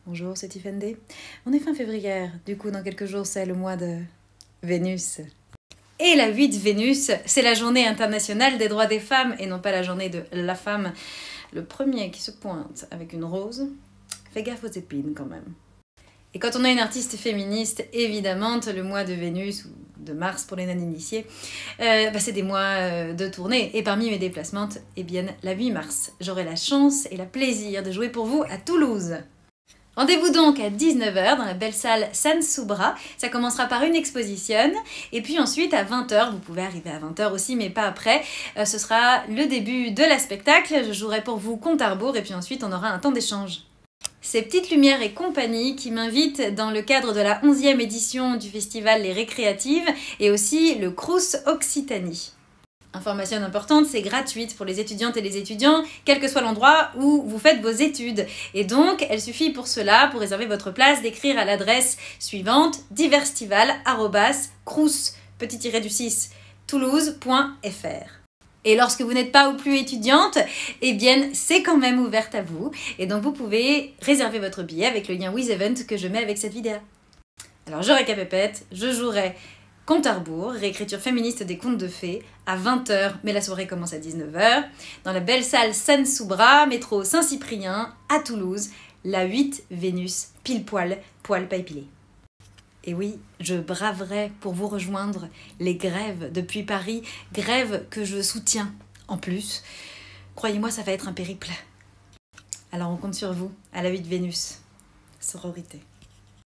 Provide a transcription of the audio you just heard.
Bonjour, c'est Tiffany. On est fin février, du coup dans quelques jours c'est le mois de Vénus. Et la 8 Vénus, c'est la journée internationale des droits des femmes et non pas la journée de la femme. Le premier qui se pointe avec une rose, fais gaffe aux épines quand même. Et quand on a une artiste féministe, évidemment, le mois de Vénus ou de Mars pour les non-initiés, c'est des mois de tournée. Et parmi mes déplacements, eh bien, la 8 mars, j'aurai la chance et le plaisir de jouer pour vous à Toulouse. Rendez-vous donc à 19 h dans la belle salle San Subra. Ça commencera par une exposition. Et puis ensuite à 20 h, vous pouvez arriver à 20 h aussi, mais pas après. Ce sera le début de la spectacle. Je jouerai pour vous Compte à rebours et puis ensuite on aura un temps d'échange. C'est Petites Lumières et compagnie qui m'invitent dans le cadre de la 11e édition du festival Les Récréatives et aussi le Crous Occitanie. Information importante, c'est gratuite pour les étudiantes et les étudiants, quel que soit l'endroit où vous faites vos études. Et donc, il suffit pour cela, pour réserver votre place, d'écrire à l'adresse suivante diverstival@crous toulouse.fr. Et lorsque vous n'êtes pas ou plus étudiante, eh bien, c'est quand même ouvert à vous. Et donc, vous pouvez réserver votre billet avec le lien WizEvent que je mets avec cette vidéo. Alors, je récapépète, je jouerai Compte à rebours, réécriture féministe des contes de fées, à 20 h, mais la soirée commence à 19 h, dans la belle salle San Subra, métro Saint-Cyprien, à Toulouse, la 8 Vénus, pile poil pas épilé. Et oui, je braverai pour vous rejoindre les grèves depuis Paris, grèves que je soutiens en plus. Croyez-moi, ça va être un périple. Alors on compte sur vous, à la 8 Vénus. Sororité.